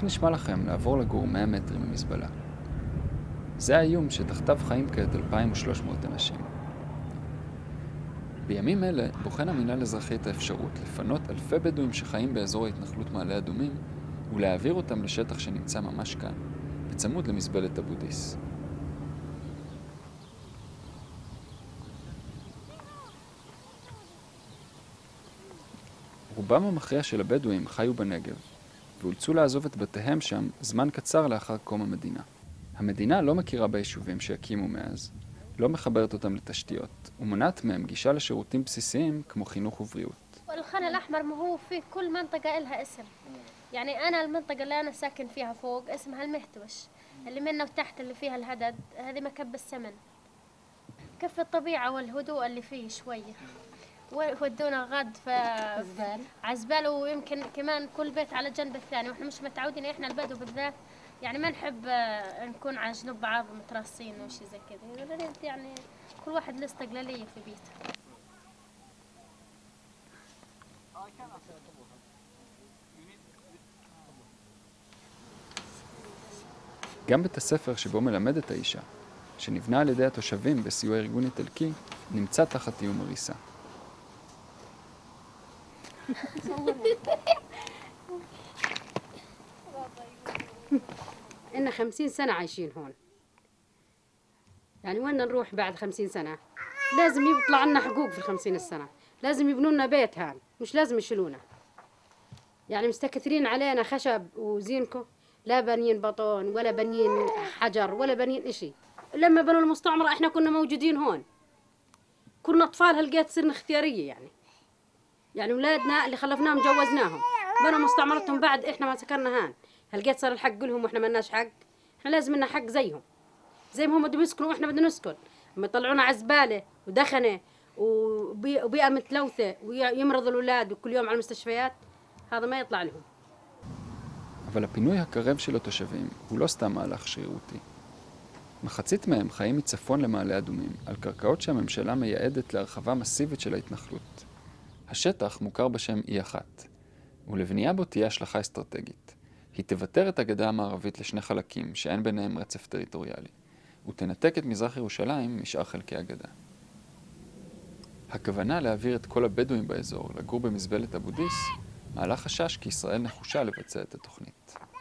איך נשמע לכם לעבור לגור 100 מטרים ממזבלה? זה האיום שתחתיו חיים כעת 2,300 אנשים. בימים אלה בוחן המינהל האזרחי את האפשרות לפנות אלפי בדואים שחיים באזור ההתנחלות מעלה אדומים ולהעביר אותם לשטח שנמצא ממש כאן, בצמוד למזבלת אבו דיס. רובם המכריע של הבדואים חיו בנגב, ואולצו לעזוב את בתיהם שם זמן קצר לאחר קום המדינה. המדינה לא מכירה ביישובים שהקימו מאז, לא מחברת אותם לתשתיות, ומונעת מהם גישה לשירותים בסיסיים כמו חינוך ובריאות. الخان الأحمر هو في كل منطقة إلها اسم. يعني أنا المنطقة اللي أنا ساكن فيها فوق اسمها المهتوش، اللي منه وتحت اللي فيها الهدد هذه مكب السمن. كف الطبيعة والهدوء اللي فيه شوية. ودونا غاد في عزبال، ويمكن كمان كل بيت على جنب الثاني، واحنا مش متعودين احنا البدو بالذات يعني ما نحب نكون على جنوب بعض متراصين او شيء زي كذا، يعني كل واحد له استقلالية في بيته. גם בית הספר שבו מלמדת האישה, שנבנה על ידי התושבים בסיוע ארגון איטלקי, נמצא תחת איום הריסה. إحنا 50 سنة عايشين هون، يعني وين نروح بعد 50 سنة؟ لازم يطلع عنا حقوق في 50 السنة، لازم يبنوا لنا بيت هان، مش لازم يشيلونا. يعني مستكثرين علينا خشب وزينكو، لا بنين بطون ولا بنين حجر ولا بنين إشي. لما بنوا المستعمرة إحنا كنا موجودين هون، كنا أطفال هلقيت صرنا اختيارية يعني أولادنا اللي خلفناهم جوزناهم، بنوا مستعمرتهم بعد إحنا ما سكرنا هان، هلقيت صار الحق لهم وإحنا ما لناش حق. إحنا لازم لنا حق زيهم، زي ما هم بدهم يسكنوا وإحنا بدنا نسكن. هم يطلعونا عزبالة ودخنة وبيئة متلوثة ويمرض الأولاد وكل يوم على المستشفيات، هذا ما يطلع لهم. אבל הפינוי הקרב של התושבים הוא לא סתם מהלך שרירותי. מחצית מהם חיים מצפון למעלה אדומים, על קרקעות שהממשלה מייעדת להרחבה מסיבית של ההתנחלות. השטח מוכר בשם E1, ולבנייה בו תהיה השלכה אסטרטגית. היא תוותר את הגדה המערבית לשני חלקים שאין ביניהם רצף טריטוריאלי, ותנתק את מזרח ירושלים משאר חלקי הגדה. הכוונה להעביר את כל הבדואים באזור לגור במזבלת אבו דיס מעלה חשש כי ישראל נחושה לבצע את התוכנית.